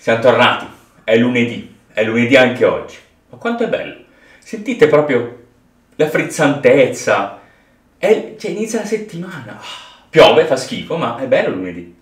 Siamo tornati, è lunedì anche oggi. Ma quanto è bello! Sentite proprio la frizzantezza, cioè inizia la settimana. Piove, fa schifo, ma è bello lunedì.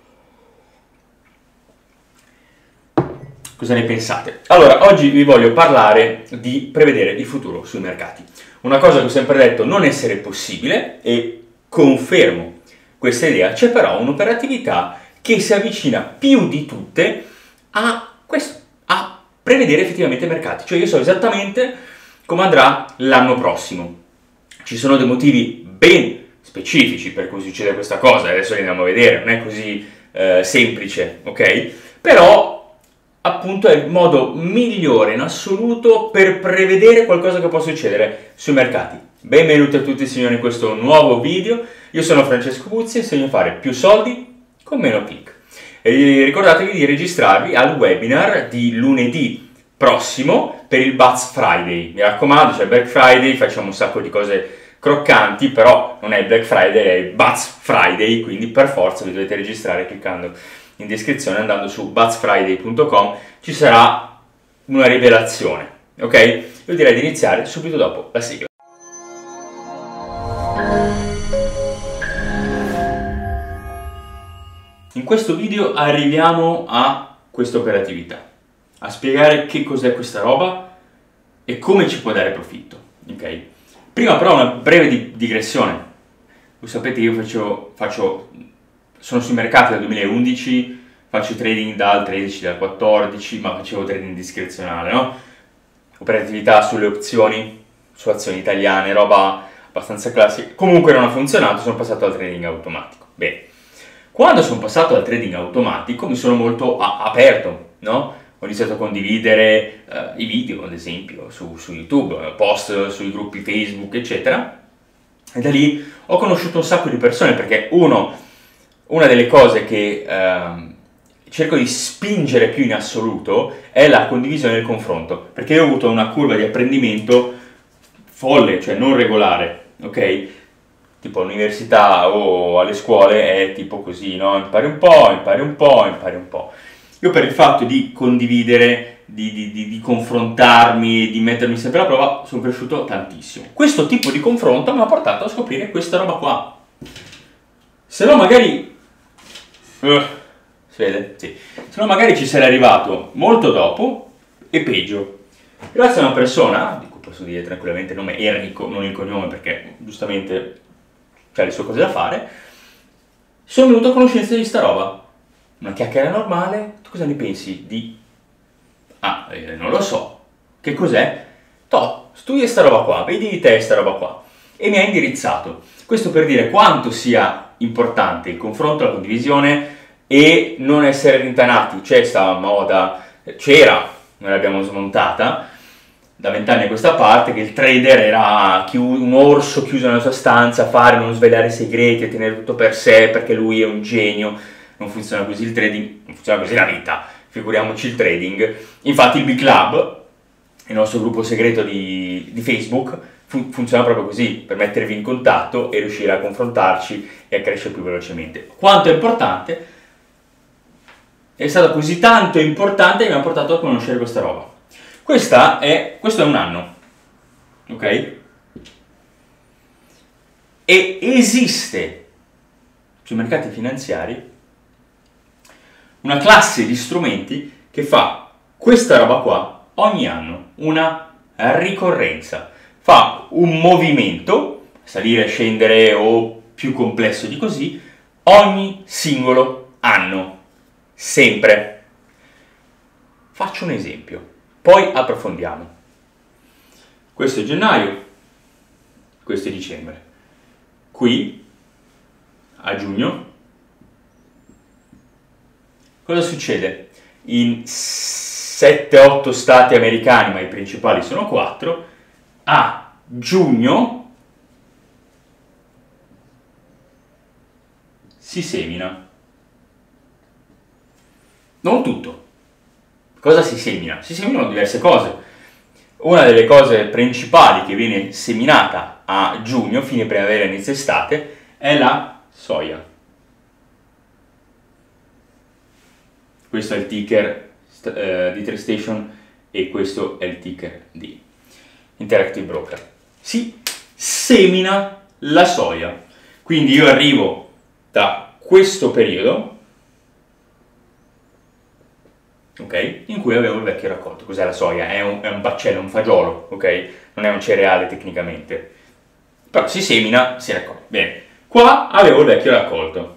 Cosa ne pensate? Allora, oggi vi voglio parlare di prevedere il futuro sui mercati. Una cosa che ho sempre detto non essere possibile e confermo questa idea, c'è però un'operatività che si avvicina più di tutte a questo, a prevedere effettivamente i mercati. Cioè io so esattamente come andrà l'anno prossimo. Ci sono dei motivi ben specifici per cui succede questa cosa, adesso li andiamo a vedere, non è così semplice, ok? Però appunto è il modo migliore in assoluto per prevedere qualcosa che può succedere sui mercati. Benvenuti a tutti signori in questo nuovo video, io sono Francesco Buzzi e insegno a fare più soldi con meno click. E ricordatevi di registrarvi al webinar di lunedì prossimo per il Buzz Friday. Mi raccomando, c'è Black Friday, facciamo un sacco di cose croccanti, però non è il Black Friday, è il Buzz Friday, quindi per forza vi dovete registrare cliccando in descrizione, andando su buzzfriday.com, ci sarà una rivelazione, ok? Io direi di iniziare subito dopo la sigla. In questo video arriviamo a questa operatività, a spiegare che cos'è questa roba e come ci può dare profitto, ok? Prima però una breve digressione. Voi sapete io sono sui mercati dal 2011, faccio trading dal 13, dal 14, ma facevo trading discrezionale, no? Operatività sulle opzioni, su azioni italiane, roba abbastanza classica. Comunque non ha funzionato, sono passato al trading automatico. Bene. Quando sono passato al trading automatico mi sono molto aperto, no? Ho iniziato a condividere i video, ad esempio, su YouTube, post sui gruppi Facebook, eccetera. E da lì ho conosciuto un sacco di persone, perché una delle cose che cerco di spingere più in assoluto è la condivisione e il confronto, perché io ho avuto una curva di apprendimento folle, cioè non regolare, ok? Tipo all'università o alle scuole è tipo così, no? Impari un po', impari un po', impari un po'. Io per il fatto di condividere, di confrontarmi, di mettermi sempre alla prova, sono cresciuto tantissimo. Questo tipo di confronto mi ha portato a scoprire questa roba qua. Se no magari... si vede? Sì. Se no magari ci sarei arrivato molto dopo e peggio. Grazie a una persona, di cui posso dire tranquillamente il nome Enrico, non il cognome perché giustamente c'ha le sue cose da fare, sono venuto a conoscenza di sta roba. Una chiacchiera normale, tu cosa ne pensi di... non lo so. Che cos'è? Studia sta roba qua, vedi di te sta roba qua. E mi ha indirizzato. Questo per dire quanto sia importante il confronto, la condivisione e non essere rintanati. C'è sta moda, c'era, noi l'abbiamo smontata, da 20 anni a questa parte, che il trader era un orso chiuso nella sua stanza a fare, non svelare i segreti, a tenere tutto per sé perché lui è un genio. Non funziona così il trading, non funziona così la vita, figuriamoci il trading. Infatti il B-Club, il nostro gruppo segreto di Facebook, funziona proprio così, per mettervi in contatto e riuscire a confrontarci e a crescere più velocemente. Quanto è importante? È stato così tanto importante che mi ha portato a conoscere questa roba. Questo è un anno, ok? E esiste sui mercati finanziari una classe di strumenti che fa questa roba qua ogni anno, una ricorrenza. Fa un movimento, salire, scendere o più complesso di così, ogni singolo anno, sempre. Faccio un esempio, poi approfondiamo. Questo è gennaio, questo è dicembre. Qui, a giugno, cosa succede? In 7-8 stati americani, ma i principali sono 4, a giugno si semina. Non tutto. Cosa si semina? Si seminano diverse cose. Una delle cose principali che viene seminata a giugno, fine primavera, inizio estate, è la soia. Questo è il ticker di TradeStation e questo è il ticker di Interactive Broker. Si semina la soia, quindi io arrivo da questo periodo, ok, in cui avevo il vecchio raccolto. Cos'è la soia? È un baccello, un fagiolo, ok? Non è un cereale tecnicamente, però si semina, si raccoglie. Bene, qua avevo il vecchio raccolto.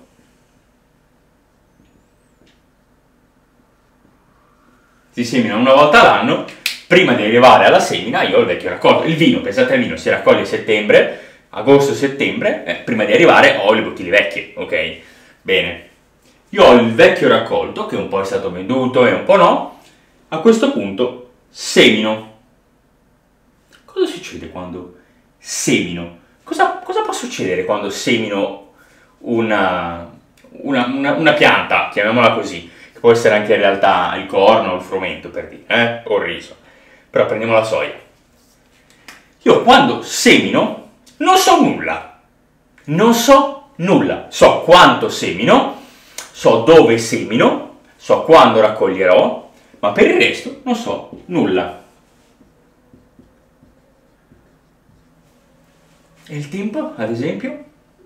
Si semina una volta all'anno. Prima di arrivare alla semina io ho il vecchio raccolto. Il vino, pensate al vino, si raccoglie a settembre, agosto-settembre, prima di arrivare ho le bottiglie vecchie, ok? Bene, io ho il vecchio raccolto, che un po' è stato venduto e un po' no. A questo punto semino. Cosa succede quando semino? Cosa può succedere quando semino una pianta, chiamiamola così, che può essere anche in realtà il corno o il frumento, per dire, o il riso. Però prendiamo la soia. Io quando semino non so nulla. Non so nulla. So quanto semino, so dove semino, so quando raccoglierò, ma per il resto non so nulla. E il tempo, ad esempio?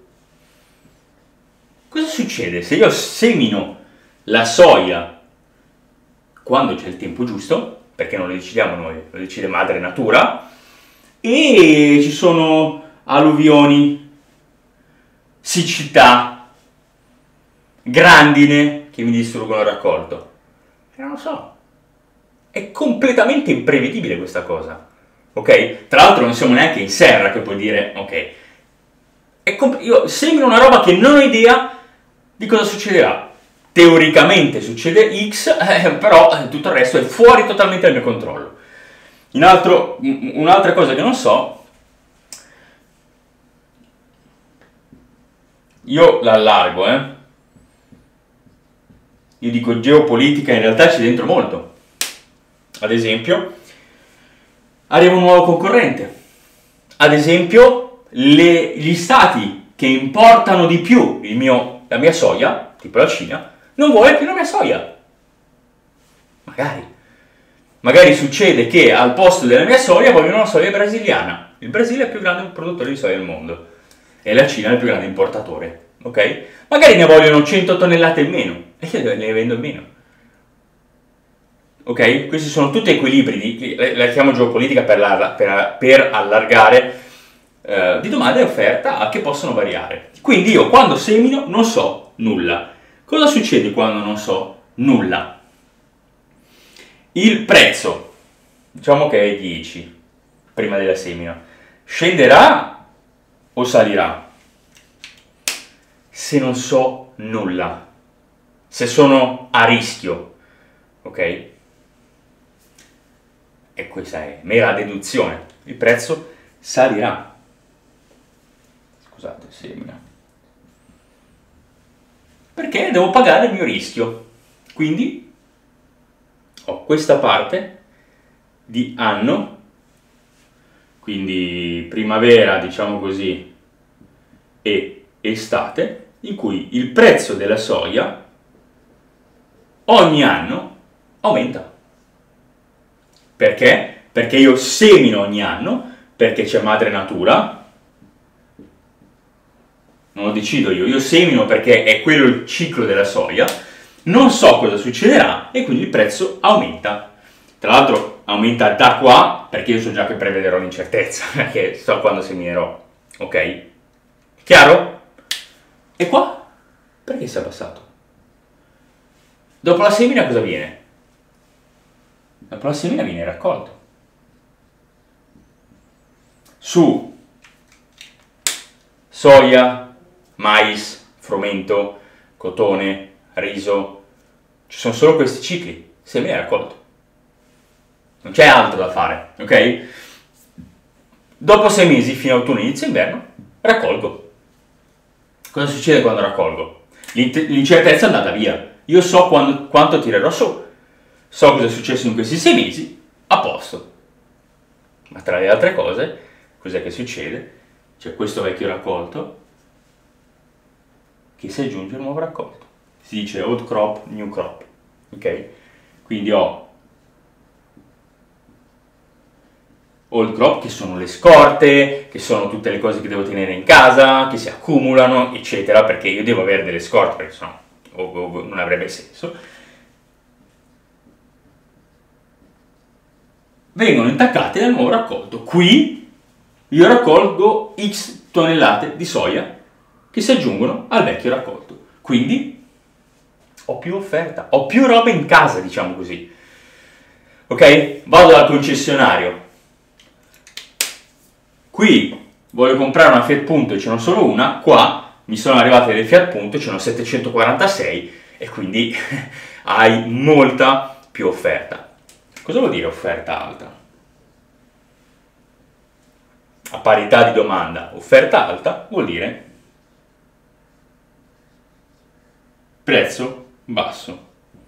Cosa succede se io semino la soia quando c'è il tempo giusto? Perché non lo decidiamo noi, lo decide madre natura, e ci sono alluvioni, siccità, grandine che mi distruggono il raccolto. E non lo so. È completamente imprevedibile questa cosa. Ok? Tra l'altro non siamo neanche in serra che puoi dire, ok, io semino una roba che non ho idea di cosa succederà. Teoricamente succede X, però tutto il resto è fuori totalmente dal mio controllo. Un'altra cosa che non so, io l'allargo, io dico geopolitica, in realtà c'è dentro molto. Ad esempio, arriva un nuovo concorrente. Ad esempio, gli stati che importano di più la mia soia, tipo la Cina, non vuole più la mia soia. Magari succede che al posto della mia soia vogliono la soia brasiliana. Il Brasile è il più grande produttore di soia del mondo e la Cina è il più grande importatore, ok? Magari ne vogliono 100 tonnellate in meno e io ne vendo in meno. Ok? Questi sono tutti equilibri, la chiamo geopolitica per allargare di domanda e offerta che possono variare. Quindi io quando semino non so nulla. Cosa succede quando non so nulla? Il prezzo, diciamo che è 10 prima della semina, scenderà o salirà? Se non so nulla, se sono a rischio, ok? E questa è mera deduzione, il prezzo salirà. Scusate, semina. Perché devo pagare il mio rischio. Quindi ho questa parte di anno, quindi primavera, diciamo così, e estate, in cui il prezzo della soia ogni anno aumenta. Perché? Perché io semino ogni anno, perché c'è madre natura. Non lo decido io semino perché è quello il ciclo della soia, non so cosa succederà e quindi il prezzo aumenta. Tra l'altro aumenta da qua perché io so già che prevederò l'incertezza, perché so quando seminerò, ok? Chiaro? E qua? Perché si è abbassato? Dopo la semina cosa viene? Dopo la semina viene il raccolto. Su soia, mais, frumento, cotone, riso, ci sono solo questi cicli, semina e raccolto. Non c'è altro da fare, ok? Dopo 6 mesi, fino a autunno, inizio inverno, raccolgo. Cosa succede quando raccolgo? L'incertezza è andata via. Io so quanto tirerò su, so cosa è successo in questi 6 mesi, a posto. Ma tra le altre cose, cos'è che succede? C'è questo vecchio raccolto che si aggiunge al nuovo raccolto. Si dice old crop, new crop, ok? Quindi ho old crop, che sono le scorte, che sono tutte le cose che devo tenere in casa, che si accumulano, eccetera, perché io devo avere delle scorte, perché sennò non avrebbe senso. Vengono intaccate dal nuovo raccolto. Qui io raccolgo X tonnellate di soia che si aggiungono al vecchio raccolto. Quindi ho più offerta, ho più roba in casa, diciamo così. Ok? Vado dal concessionario. Qui voglio comprare una Fiat Punto e ce n'ho solo una, qua mi sono arrivate le Fiat Punto e ce n'ho 746 e quindi hai molta più offerta. Cosa vuol dire offerta alta? A parità di domanda, offerta alta vuol dire prezzo basso.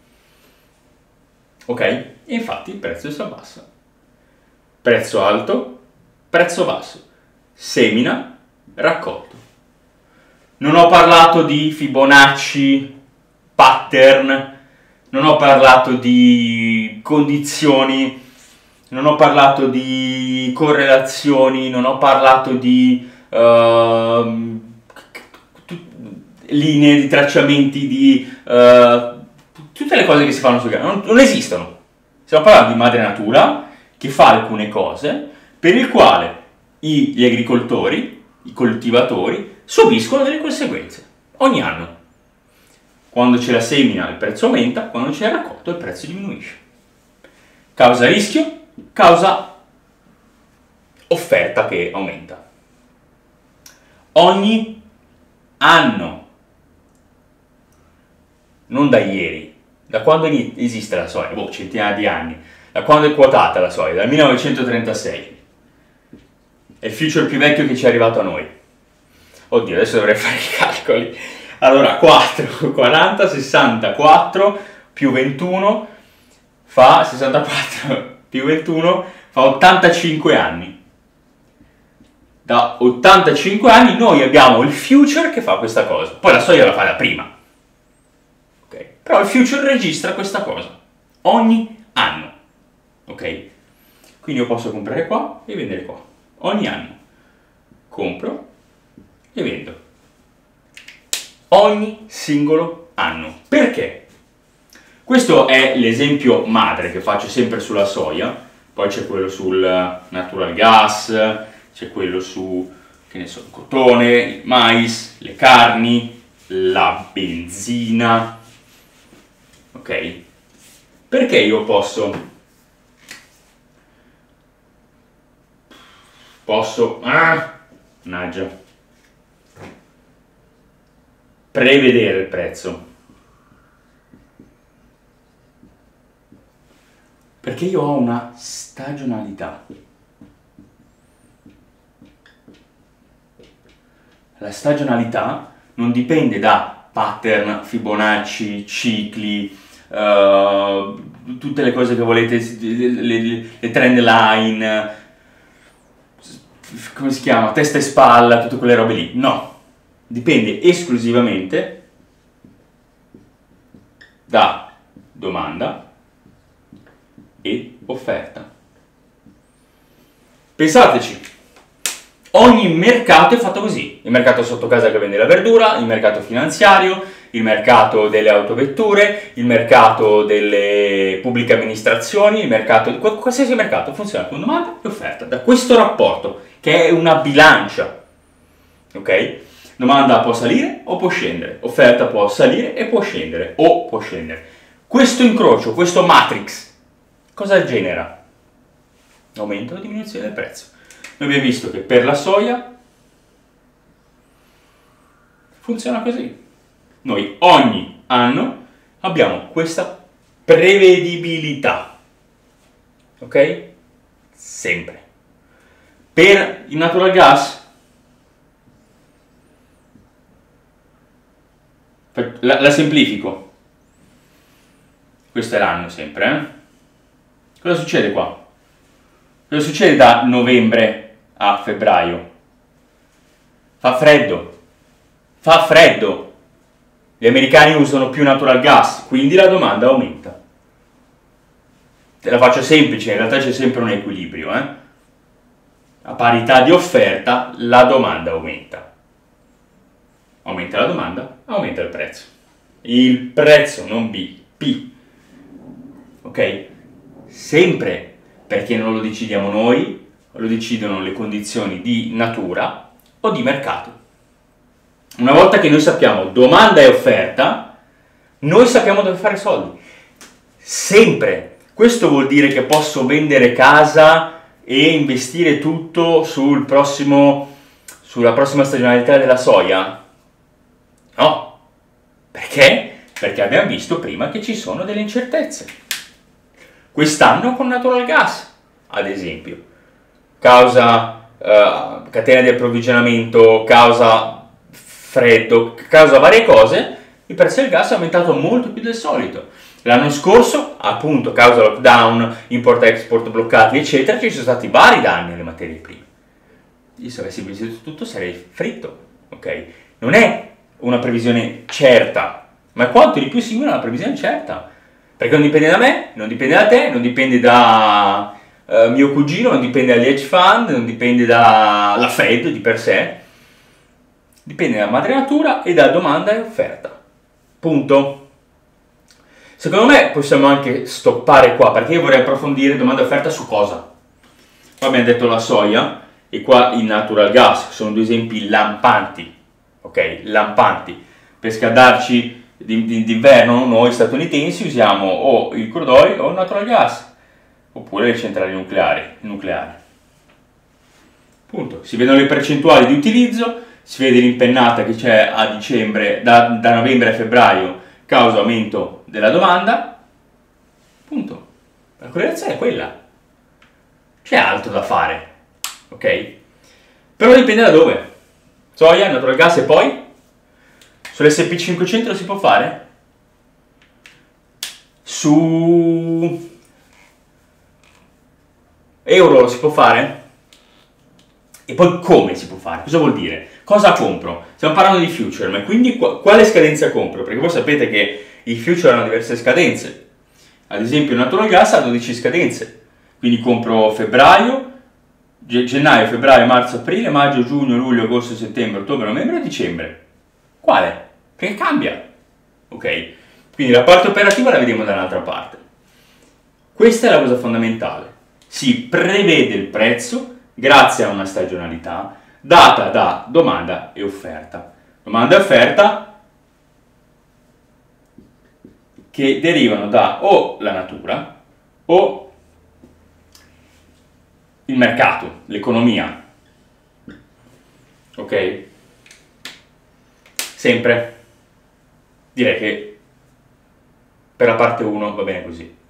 Ok? E infatti il prezzo si abbassa. Prezzo alto, prezzo basso. Semina, raccolto. Non ho parlato di Fibonacci, pattern, non ho parlato di condizioni, non ho parlato di correlazioni, non ho parlato di linee di tracciamenti, di tutte le cose che si fanno sul grano. Non esistono. Stiamo parlando di madre natura che fa alcune cose per il quale gli agricoltori, i coltivatori, subiscono delle conseguenze ogni anno. Quando c'è la semina il prezzo aumenta, quando c'è il raccolto il prezzo diminuisce. Causa rischio, causa offerta che aumenta. Ogni anno, non da ieri, da quando esiste la soia, centinaia di anni, da quando è quotata la soia, dal 1936, è il future più vecchio che ci è arrivato a noi. Oddio, adesso dovrei fare i calcoli. Allora, 4, 40, 64 più 21 fa 64 più 21 fa 85 anni. Da 85 anni noi abbiamo il future che fa questa cosa. Poi la soia la fa da prima. Okay? Però il future registra questa cosa ogni anno. Ok? Quindi io posso comprare qua e vendere qua. Ogni anno. Compro e vendo. Ogni singolo anno. Perché? Questo è l'esempio madre che faccio sempre sulla soia, poi c'è quello sul natural gas, c'è quello su, che ne so, il cotone, il mais, le carni, la benzina, ok? Perché io posso mannaggia, prevedere il prezzo? Perché io ho una stagionalità. La stagionalità non dipende da pattern, Fibonacci, cicli, tutte le cose che volete, le trend line, come si chiama, testa e spalla, tutte quelle robe lì. No, dipende esclusivamente da domanda e offerta. Pensateci, ogni mercato è fatto così: il mercato sotto casa che vende la verdura, il mercato finanziario, il mercato delle autovetture, il mercato delle pubbliche amministrazioni, il mercato, qualsiasi mercato funziona con domanda e offerta, da questo rapporto che è una bilancia, ok? Domanda può salire o può scendere, offerta può salire e può scendere o può scendere. Questo incrocio, questo matrix, cosa genera? Aumento o diminuzione del prezzo. Noi abbiamo visto che per la soia funziona così. Noi ogni anno abbiamo questa prevedibilità, ok? Sempre. Per il natural gas la semplifico. Questo è l'anno sempre, eh? Cosa succede qua? Cosa succede da novembre a febbraio? Fa freddo. Fa freddo. Gli americani usano più natural gas, quindi la domanda aumenta. te la faccio semplice, in realtà c'è sempre un equilibrio, A parità di offerta la domanda aumenta. Aumenta la domanda, aumenta il prezzo. Il prezzo, non B, P. Ok? Sempre, perché non lo decidiamo noi, lo decidono le condizioni di natura o di mercato. Una volta che noi sappiamo domanda e offerta, noi sappiamo dove fare soldi. Sempre. Questo vuol dire che posso vendere casa e investire tutto sulla prossima stagionalità della soia? No. Perché? Perché abbiamo visto prima che ci sono delle incertezze. Quest'anno con Natural Gas, ad esempio, causa catena di approvvigionamento, causa freddo, causa varie cose, il prezzo del gas è aumentato molto più del solito. L'anno scorso, appunto, causa lockdown, import-export bloccati, eccetera, ci sono stati vari danni alle materie prime. Io se avessi visto tutto sarei fritto, ok? Non è una previsione certa, ma è quanto di più simile a una previsione certa. Perché non dipende da me, non dipende da te, non dipende da mio cugino, non dipende dagli hedge fund, non dipende dalla Fed di per sé. Dipende da madre natura e da domanda e offerta. Punto. Secondo me possiamo anche stoppare qua, perché io vorrei approfondire domanda e offerta su cosa. Qua abbiamo detto la soia e qua il natural gas, sono due esempi lampanti, ok? Lampanti. Per scaldarci d'inverno noi statunitensi usiamo o il crude oil o il natural gas, oppure le centrali nucleari. Punto. Si vedono le percentuali di utilizzo, si vede l'impennata che c'è a dicembre, da novembre a febbraio, causa aumento della domanda. Punto. La correlazione è quella. C'è altro da fare, ok? Però dipende da dove. Soia, natural gas e poi? Sull'S&P 500 lo si può fare? Su euro lo si può fare? E poi come si può fare? Cosa vuol dire? Cosa compro? Stiamo parlando di future, ma quindi quale scadenza compro? Perché voi sapete che i future hanno diverse scadenze. Ad esempio il natural gas ha 12 scadenze. Quindi compro febbraio, gennaio, febbraio, marzo, aprile, maggio, giugno, luglio, agosto, settembre, ottobre, novembre e dicembre. Quale? Perché cambia. Ok? Quindi la parte operativa la vediamo da un'altra parte. Questa è la cosa fondamentale. Si prevede il prezzo grazie a una stagionalità data da domanda e offerta. Domanda e offerta che derivano da o la natura o il mercato, l'economia. Ok? Sempre. Direi che per la parte 1 va bene così.